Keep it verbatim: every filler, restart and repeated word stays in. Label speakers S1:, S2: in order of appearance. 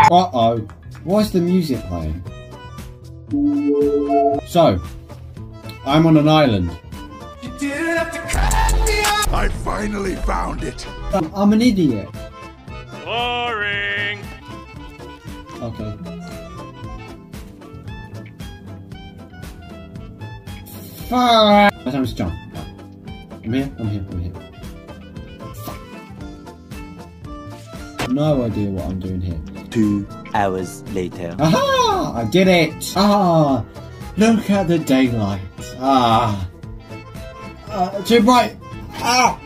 S1: Uh-oh. Why is the music playing? So, I'm on an island.
S2: You didn't have to cut me off.
S3: I finally found it.
S1: I'm, I'm an idiot.
S4: Boring.
S1: Okay. Fuck. My time to jump. I'm here, I'm here, I'm here. No idea what I'm doing here.
S5: Two hours later.
S1: Aha! I did it! Ah! Look at the daylight. Ah! Uh, too bright! Ah!